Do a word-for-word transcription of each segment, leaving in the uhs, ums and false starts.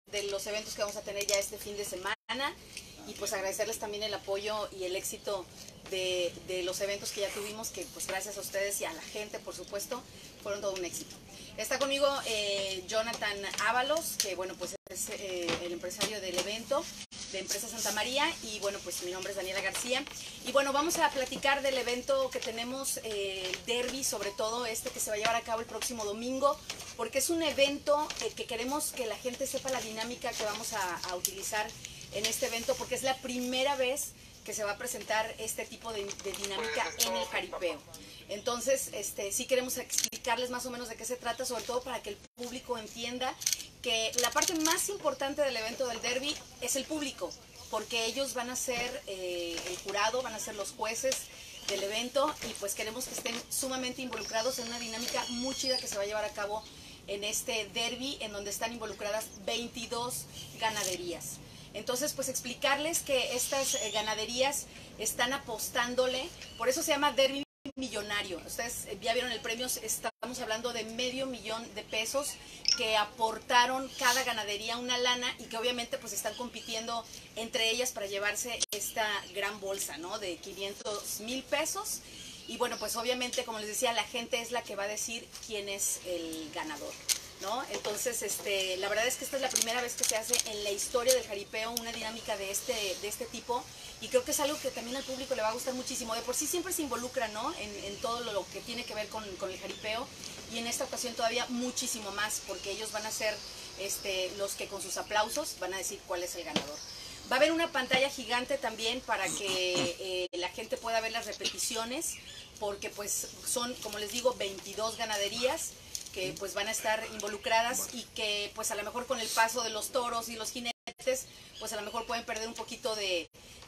de los eventos que vamos a tener ya este fin de semana y pues agradecerles también el apoyo y el éxito de, de los eventos que ya tuvimos, que pues gracias a ustedes y a la gente, por supuesto, fueron todo un éxito. Está conmigo eh, Jonathan Ábalos, que bueno, pues es eh, el empresario del evento de Empresa Santa María, y bueno, pues mi nombre es Daniela García, y bueno, vamos a platicar del evento que tenemos, eh, el derby, sobre todo este que se va a llevar a cabo el próximo domingo, porque es un evento eh, que queremos que la gente sepa la dinámica que vamos a, a utilizar en este evento, porque es la primera vez que se va a presentar este tipo de, de dinámica en el jaripeo. Entonces, este, sí queremos explicarles más o menos de qué se trata, sobre todo para que el público entienda que la parte más importante del evento del derby es el público, porque ellos van a ser eh, el jurado, van a ser los jueces del evento, y pues queremos que estén sumamente involucrados en una dinámica muy chida que se va a llevar a cabo en este derby, en donde están involucradas veintidós ganaderías. Entonces, pues explicarles que estas eh, ganaderías están apostándole, por eso se llama derby millonario. Ustedes ya vieron el premio, estamos hablando de medio millón de pesos que aportaron cada ganadería una lana, y que obviamente pues están compitiendo entre ellas para llevarse esta gran bolsa, ¿no? De quinientos mil pesos. Y bueno, pues obviamente, como les decía, la gente es la que va a decir quién es el ganador, ¿no? Entonces, este, la verdad es que esta es la primera vez que se hace en la historia del jaripeo una dinámica de este, de este tipo, y creo que es algo que también al público le va a gustar muchísimo. De por sí siempre se involucra, ¿no? En, en todo lo que tiene que ver con, con el jaripeo, y en esta ocasión todavía muchísimo más, porque ellos van a ser este, los que con sus aplausos van a decir cuál es el ganador. Va a haber una pantalla gigante también para que eh, la gente pueda ver las repeticiones, porque pues son, como les digo, veintidós ganaderías que pues van a estar involucradas, y que pues a lo mejor con el paso de los toros y los jinetes, pues a lo mejor pueden perder un poquito de,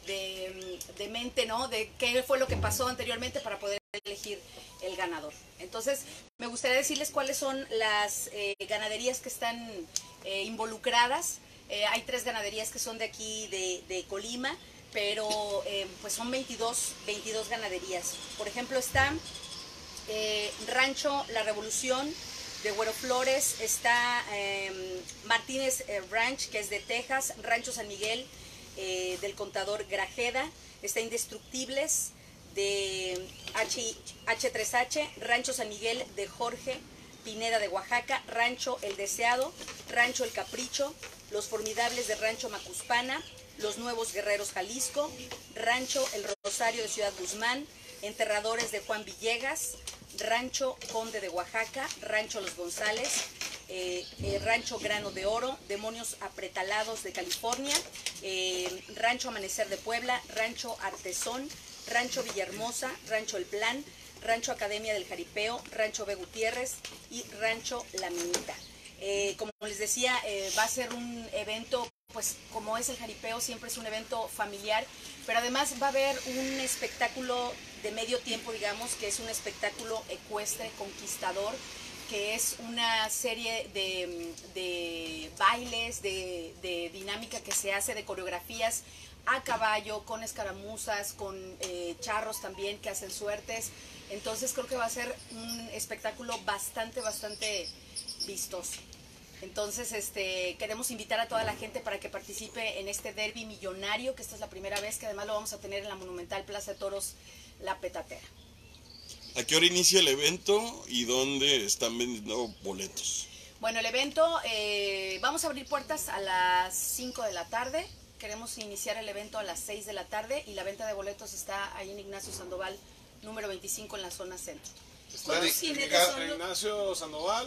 de, de mente, ¿no? De qué fue lo que pasó anteriormente para poder elegir el ganador. Entonces, me gustaría decirles cuáles son las eh, ganaderías que están eh, involucradas. Eh, hay tres ganaderías que son de aquí, de, de Colima, pero eh, pues son veintidós, veintidós ganaderías. Por ejemplo, está eh, Rancho La Revolución de Güero Flores, está eh, Martínez eh, Ranch, que es de Texas, Rancho San Miguel eh, del contador Grajeda, está Indestructibles de H tres H, Rancho San Miguel de Jorge Pineda de Oaxaca, Rancho El Deseado, Rancho El Capricho, Los Formidables de Rancho Macuspana, Los Nuevos Guerreros Jalisco, Rancho El Rosario de Ciudad Guzmán, Enterradores de Juan Villegas, Rancho Conde de Oaxaca, Rancho Los González, eh, eh, Rancho Grano de Oro, Demonios Apretalados de California, eh, Rancho Amanecer de Puebla, Rancho Artesón, Rancho Villahermosa, Rancho El Plan, Rancho Academia del Jaripeo, Rancho B. Gutiérrez y Rancho La Minita. Eh, como les decía, eh, va a ser un evento, pues como es el jaripeo, siempre es un evento familiar, pero además va a haber un espectáculo de medio tiempo, digamos, que es un espectáculo ecuestre conquistador, que es una serie de, de bailes, de, de dinámica que se hace, de coreografías a caballo, con escaramuzas, con eh, charros también que hacen suertes. Entonces creo que va a ser un espectáculo bastante, bastante vistoso. Entonces este, queremos invitar a toda la gente para que participe en este derby millonario, que esta es la primera vez, que además lo vamos a tener en la Monumental Plaza de Toros La Petatera. ¿A qué hora inicia el evento y dónde están vendiendo boletos? Bueno, el evento, eh, vamos a abrir puertas a las cinco de la tarde. Queremos iniciar el evento a las seis de la tarde, y la venta de boletos está ahí en Ignacio Sandoval, número veinticinco, en la zona centro. Está en Ignacio Sandoval,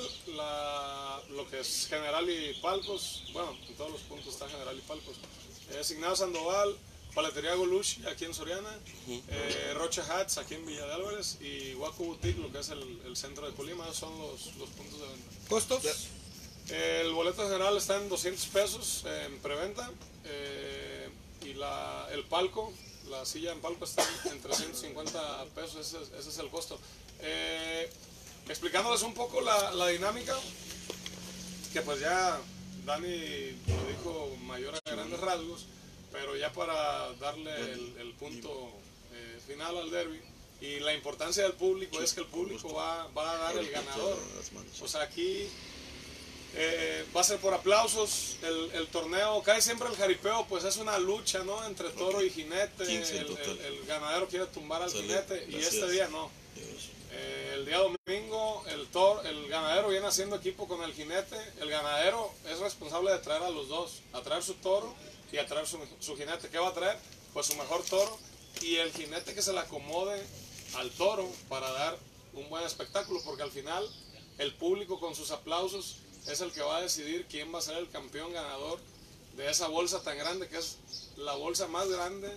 la, lo que es General y Palcos, bueno, en todos los puntos está General y Palcos. Es Ignacio Sandoval, Paletería Golucci, aquí en Soriana, uh-huh. eh, Rocha Hats, aquí en Villa de Álvarez, y Waco Boutique, lo que es el, el centro de Colima. Esos son los, los puntos de venta. ¿Costos? Eh, el boleto general está en doscientos pesos eh, en preventa, eh, y la, el palco, la silla en palco está en trescientos cincuenta pesos, ese, ese es el costo. Eh, explicándoles un poco la, la dinámica, que pues ya Dani lo dijo mayor a grandes rasgos, pero ya para darle el, el punto eh, final al derby, y la importancia del público es que el público va, va a dar el ganador. O sea, aquí Eh, va a ser por aplausos. El, el torneo, casi siempre el jaripeo, pues es una lucha, ¿no? Entre toro y jinete. El, el, el ganadero quiere tumbar al Sale, jinete y este día no. Eh, el día domingo el toro, el ganadero viene haciendo equipo con el jinete. El ganadero es responsable de traer a los dos, a traer su toro y a traer su, su jinete. ¿Qué va a traer? Pues su mejor toro y el jinete que se le acomode al toro para dar un buen espectáculo, porque al final el público con sus aplausos es el que va a decidir quién va a ser el campeón ganador de esa bolsa tan grande, que es la bolsa más grande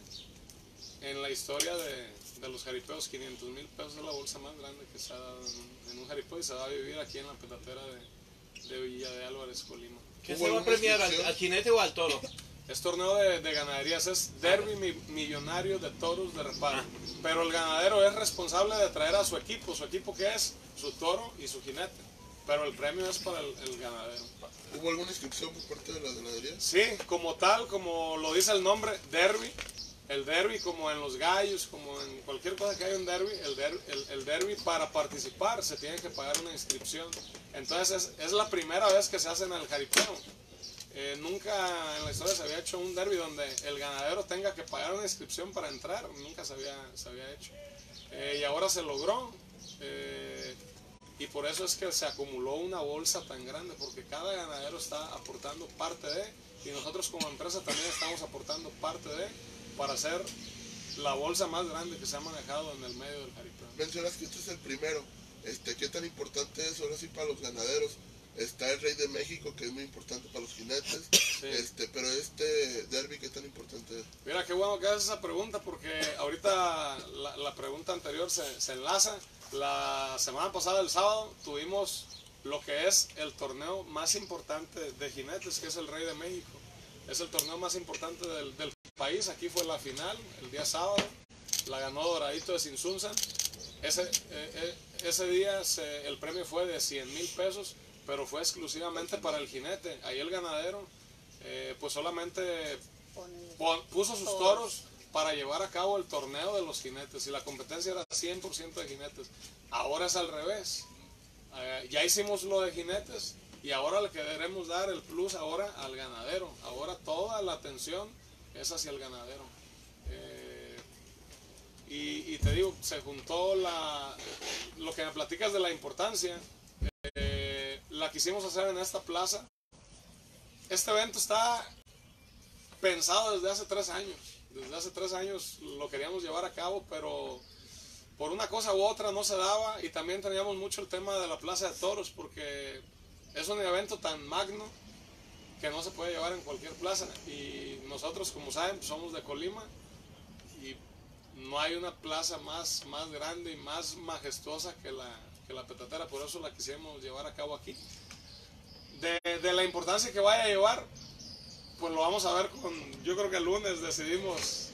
en la historia de, de los jaripeos. Quinientos mil pesos es la bolsa más grande que se ha dado en un, en un jaripeo y se va a vivir aquí en la petatera de, de Villa de Álvarez, Colima. ¿Qué se va a premiar, al, al jinete o al toro? Es torneo de, de ganaderías, es derbi mi, millonario de toros de reparo. Ah. Pero el ganadero es responsable de traer a su equipo. ¿Su equipo qué es? Su toro y su jinete. Pero el premio es para el, el ganadero. ¿Hubo alguna inscripción por parte de las ganaderías? Sí, como tal, como lo dice el nombre, derbi. El derbi, como en los gallos, como en cualquier cosa que haya un derbi, el, der, el, el derbi para participar se tiene que pagar una inscripción. Entonces es, es la primera vez que se hace en el jaripeo. Eh, nunca en la historia se había hecho un derbi donde el ganadero tenga que pagar una inscripción para entrar. Nunca se había, se había hecho. Eh, y ahora se logró. Eh, y por eso es que se acumuló una bolsa tan grande, porque cada ganadero está aportando parte de, y nosotros como empresa también estamos aportando parte de, para hacer la bolsa más grande que se ha manejado en el medio del jaripeo. Mencionas que este es el primero. Este, ¿qué tan importante es ahora sí para los ganaderos? Está el Rey de México, que es muy importante para los jinetes, sí. este, pero este derbi, ¿qué tan importante es? Mira, qué bueno que haces esa pregunta, porque ahorita la, la pregunta anterior se, se enlaza. La semana pasada, el sábado, tuvimos lo que es el torneo más importante de jinetes, que es el Rey de México. Es el torneo más importante del, del país. Aquí fue la final, el día sábado, la ganó Doradito de Sinsunzan. Ese, eh, eh, ese día se, el premio fue de cien mil pesos, pero fue exclusivamente para el jinete. Ahí el ganadero eh, pues solamente pon, puso sus toros para llevar a cabo el torneo de los jinetes, y la competencia era cien por ciento de jinetes. Ahora es al revés. Eh, ya hicimos lo de jinetes y ahora le queremos dar el plus ahora al ganadero. Ahora toda la atención es hacia el ganadero. Eh, y, y te digo, se juntó la, lo que me platicas de la importancia. Eh, la quisimos hacer en esta plaza. Este evento está pensado desde hace tres años. Desde hace tres años lo queríamos llevar a cabo, pero por una cosa u otra no se daba, y también teníamos mucho el tema de la Plaza de Toros, porque es un evento tan magno que no se puede llevar en cualquier plaza, y nosotros, como saben, somos de Colima y no hay una plaza más, más grande y más majestuosa que la, que la petatera, por eso la quisimos llevar a cabo aquí. De, de la importancia que vaya a llevar, pues lo vamos a ver con, yo creo que el lunes decidimos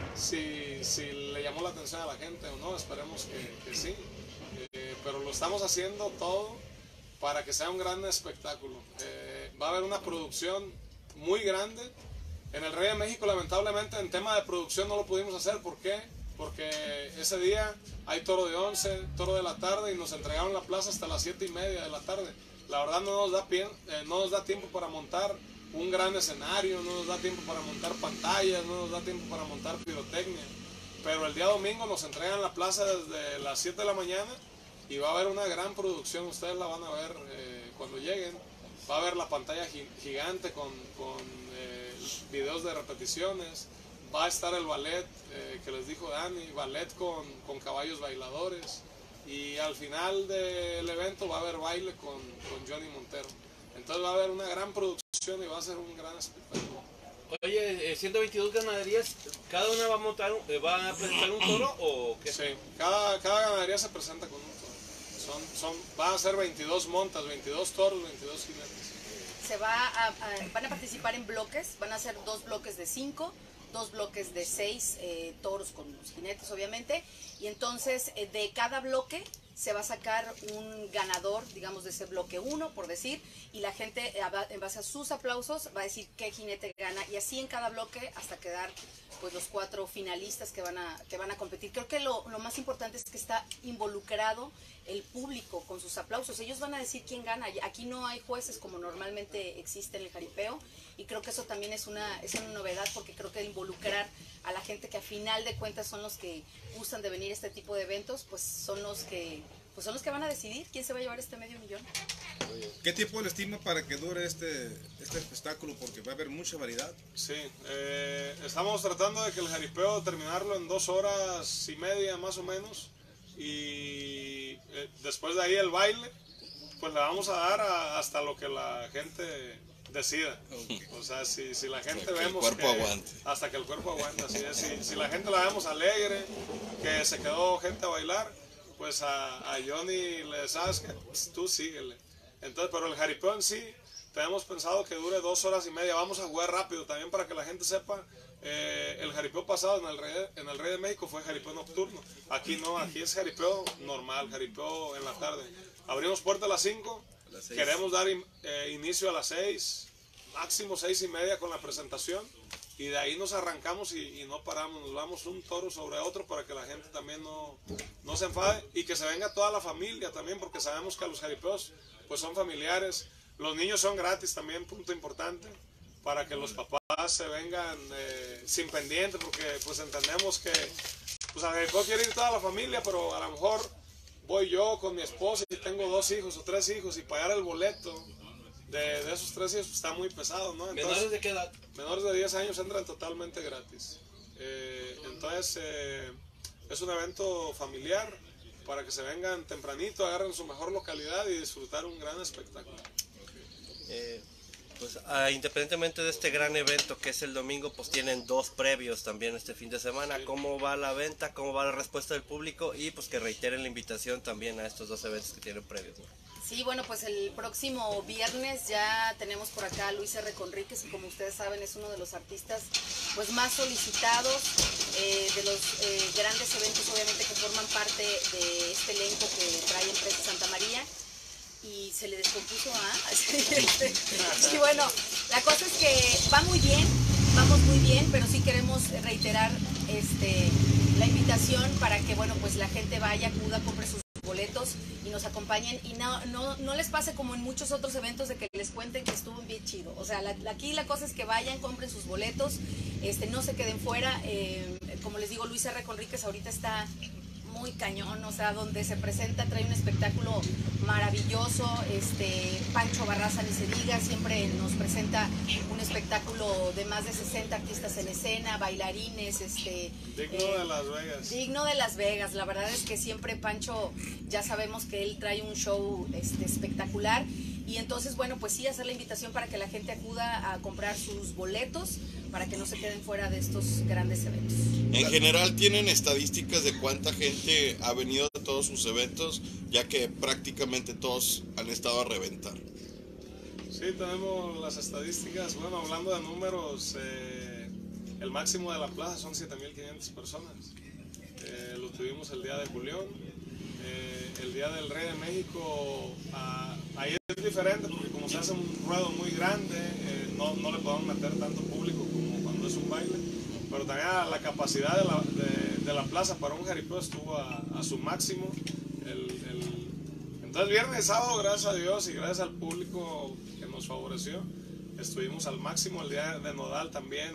si, si le llamó la atención a la gente o no. Esperemos que, que sí, eh, pero lo estamos haciendo todo para que sea un gran espectáculo. Eh, va a haber una producción muy grande. En el Rey de México, lamentablemente, en tema de producción no lo pudimos hacer. ¿Por qué? Porque ese día hay toro de once, toro de la tarde, y nos entregaron la plaza hasta las siete y media de la tarde. La verdad no nos da, pie, eh, no nos da tiempo para montar un gran escenario, no nos da tiempo para montar pantallas, no nos da tiempo para montar pirotecnia. Pero el día domingo nos entregan la plaza desde las siete de la mañana y va a haber una gran producción. Ustedes la van a ver eh, cuando lleguen. Va a haber la pantalla gigante con, con eh, videos de repeticiones. Va a estar el ballet eh, que les dijo Dani, ballet con, con caballos bailadores. Y al final del evento va a haber baile con, con Johnny Montero. Entonces va a haber una gran producción y va a ser un gran espectáculo. Oye, ciento veintidós ganaderías, ¿cada una va a montar, va a presentar un toro o qué? Sí, cada, cada ganadería se presenta con un toro. Son, son, van a ser veintidós montas, veintidós toros, veintidós jinetes. Se va a, a, van a participar en bloques, van a ser dos bloques de cinco, dos bloques de seis eh, toros con los jinetes obviamente, y entonces eh, de cada bloque se va a sacar un ganador, digamos, de ese bloque uno, por decir, y la gente, en base a sus aplausos, va a decir qué jinete gana, y así en cada bloque hasta quedar pues los cuatro finalistas que van a, que van a competir. Creo que lo, lo más importante es que está involucrado el público con sus aplausos. Ellos van a decir quién gana. Aquí no hay jueces como normalmente existe en el jaripeo, y creo que eso también es una, es una novedad, porque creo que involucrar a la gente que a final de cuentas son los que gustan de venir a este tipo de eventos, pues son los que, pues son los que van a decidir quién se va a llevar este medio millón. ¿Qué tiempo le estima para que dure este, este espectáculo? Porque va a haber mucha variedad. Sí, eh, estamos tratando de que el jaripeo terminarlo en dos horas y media más o menos, y eh, después de ahí el baile, pues le vamos a dar a, hasta lo que la gente decida. Okay. O sea, si, si la gente hasta vemos que el cuerpo que, aguante. Hasta que el cuerpo aguante, así es. Si, si la gente la vemos alegre, que se quedó gente a bailar, pues a, a Johnny le sabes que pues, tú síguele. Entonces, pero el jaripeo en sí, tenemos pensado que dure dos horas y media. Vamos a jugar rápido también para que la gente sepa. Eh, el jaripeo pasado en el, Rey, en el Rey de México fue jaripeo nocturno. Aquí no, aquí es jaripeo normal, jaripeo en la tarde. Abrimos puerta a las cinco, queremos dar in, eh, inicio a las seis, máximo seis y media con la presentación, y de ahí nos arrancamos y, y no paramos, nos vamos un toro sobre otro para que la gente también no, no se enfade, y que se venga toda la familia también, porque sabemos que los jaripeos pues son familiares. Los niños son gratis también, punto importante, para que los papás se vengan eh, sin pendiente, porque pues entendemos que pues a jaripeo quiere ir toda la familia, pero a lo mejor voy yo con mi esposa y tengo dos hijos o tres hijos, y pagar el boleto de, de esos tres hijos pues, está muy pesado, ¿no? Entonces, ¿menores de qué edad? Menores de diez años entran totalmente gratis. Eh, entonces eh, es un evento familiar para que se vengan tempranito, agarren su mejor localidad y disfrutar un gran espectáculo. Eh, pues ah, independientemente de este gran evento que es el domingo, pues tienen dos previos también este fin de semana. Sí. ¿Cómo va la venta? ¿Cómo va la respuesta del público? Y pues que reiteren la invitación también a estos dos eventos que tienen previos, ¿no? Sí, bueno, pues el próximo viernes ya tenemos por acá a Luis R. Conríquez, que como ustedes saben es uno de los artistas pues más solicitados, eh, de los eh, grandes eventos obviamente que forman parte de este elenco que trae Empresa Santa María. Y se le descompuso a... Y bueno, la cosa es que va muy bien, vamos muy bien, pero sí queremos reiterar este, la invitación para que, bueno, pues la gente vaya, acuda, compre sus boletos y nos acompañen, y no, no, no les pase como en muchos otros eventos de que les cuenten que estuvo bien chido. O sea, la, aquí la cosa es que vayan, compren sus boletos, este, no se queden fuera. Eh, como les digo, Luis R. Conríquez ahorita está muy cañón, o sea, donde se presenta trae un espectáculo maravilloso. este Pancho Barraza, ni se diga, siempre nos presenta un espectáculo de más de sesenta artistas en escena, bailarines, este digno eh, de Las Vegas. Digno de Las Vegas, la verdad es que siempre Pancho, ya sabemos que él trae un show este, espectacular. Y entonces, bueno, pues sí, hacer la invitación para que la gente acuda a comprar sus boletos, para que no se queden fuera de estos grandes eventos. En general, ¿tienen estadísticas de cuánta gente ha venido a todos sus eventos, ya que prácticamente todos han estado a reventar? Sí, tenemos las estadísticas. Bueno, hablando de números, eh, el máximo de la plaza son siete mil quinientas personas. Eh, lo tuvimos el día de Julián. Eh, el día del Rey de México, ah, ahí es diferente, porque como se hace un ruedo muy grande, eh, no, no le podemos meter tanto público como cuando es un baile, pero también la capacidad de la, de, de la plaza para un jaripeo estuvo a, a su máximo. El, el, entonces viernes y sábado, gracias a Dios y gracias al público que nos favoreció, estuvimos al máximo. El día de Nodal también,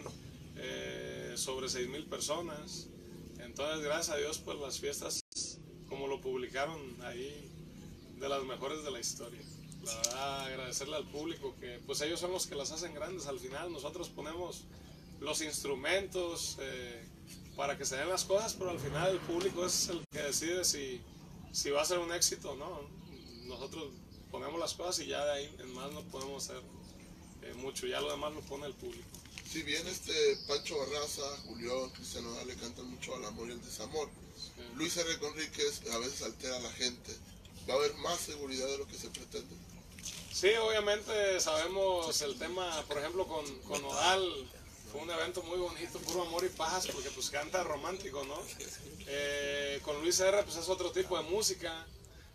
eh, sobre seis mil personas. Entonces gracias a Dios, pues las fiestas, como lo publicaron ahí, de las mejores de la historia. La verdad, agradecerle al público, que pues ellos son los que las hacen grandes. Al final nosotros ponemos los instrumentos eh, para que se den las cosas, pero al final el público es el que decide si, si va a ser un éxito o no. Nosotros ponemos las cosas y ya de ahí en más no podemos hacer eh, mucho, ya lo demás lo pone el público. Si bien este Pancho Barraza, Julián, Cristiano Nodal le cantan mucho al amor y al desamor, sí. Luis R. Conríquez a veces altera a la gente. ¿Va a haber más seguridad de lo que se pretende? Sí, obviamente sabemos el tema, por ejemplo, con, con Nodal, fue un evento muy bonito, puro amor y paz, porque pues canta romántico, ¿no? Eh, con Luis R. pues es otro tipo de música,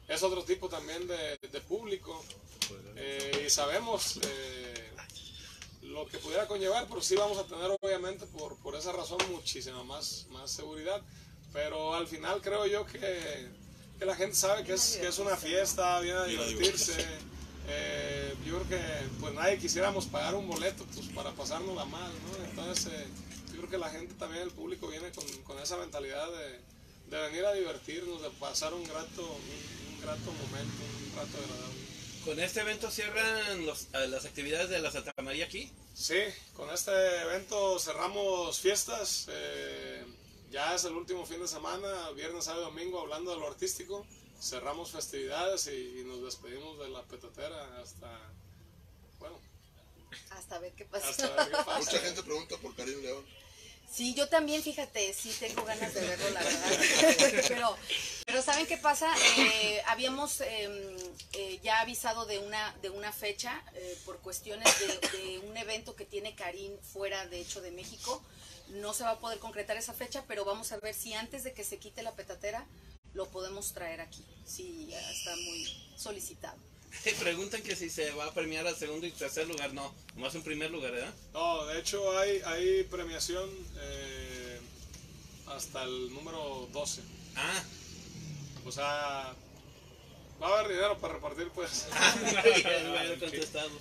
es otro tipo también de, de público, eh, y sabemos eh, lo que pudiera conllevar, pero sí vamos a tener obviamente por, por esa razón muchísima más, más seguridad, pero al final creo yo que, que la gente sabe que es, que es una fiesta, viene a divertirse. Eh, yo creo que pues nadie quisiéramos pagar un boleto pues para pasárnosla mal, ¿no? Entonces eh, yo creo que la gente también, el público viene con, con esa mentalidad de, de venir a divertirnos, de pasar un grato, un, un grato momento, un rato agradable. ¿Con este evento cierran los, las actividades de la Santa María aquí? Sí, con este evento cerramos fiestas, eh, ya es el último fin de semana, viernes, sábado y domingo, hablando de lo artístico. Cerramos festividades y, y nos despedimos de la petatera hasta, bueno, hasta ver qué pasa. Hasta ver qué pasa. Mucha gente pregunta por Karim León. Sí, yo también, fíjate, sí tengo ganas de verlo, la verdad. Pero, pero ¿saben qué pasa? Eh, habíamos eh, eh, ya avisado de una, de una fecha eh, por cuestiones de, de un evento que tiene Karim fuera, de hecho, de México. No se va a poder concretar esa fecha, pero vamos a ver si antes de que se quite la petatera lo podemos traer aquí. Sí, ya está muy solicitado. Preguntan que si se va a premiar al segundo y tercer lugar. No, más en primer lugar, ¿verdad? No, de hecho hay, hay premiación eh, hasta el número doce. Ah. O sea, va a haber dinero para repartir, pues. Ah, me había contestado.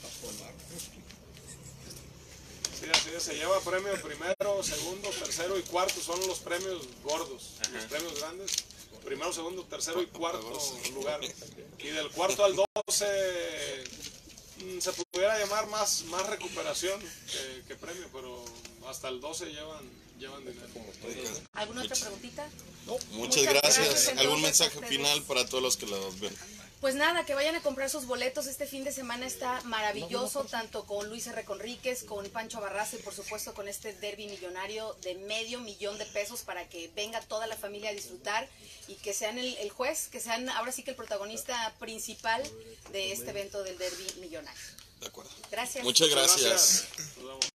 Sí, así es, se lleva premio primero, segundo, tercero y cuarto, son los premios gordos, Ajá. los premios grandes. Primero, segundo, tercero y cuarto lugar. Y del cuarto al doce se pudiera llamar más, más recuperación que, que premio, pero hasta el doce llevan, llevan dinero. ¿Alguna otra preguntita? No. Muchas, Muchas gracias. gracias. ¿Algún mensaje final para todos los que lo ven? Pues nada, que vayan a comprar sus boletos. Este fin de semana está maravilloso, tanto con Luis R. Conríquez, con Pancho Barraza y por supuesto con este derbi millonario de medio millón de pesos para que venga toda la familia a disfrutar y que sean el, el juez, que sean ahora sí que el protagonista principal de este evento del derbi millonario. De acuerdo. Gracias. Muchas gracias. Muchas gracias.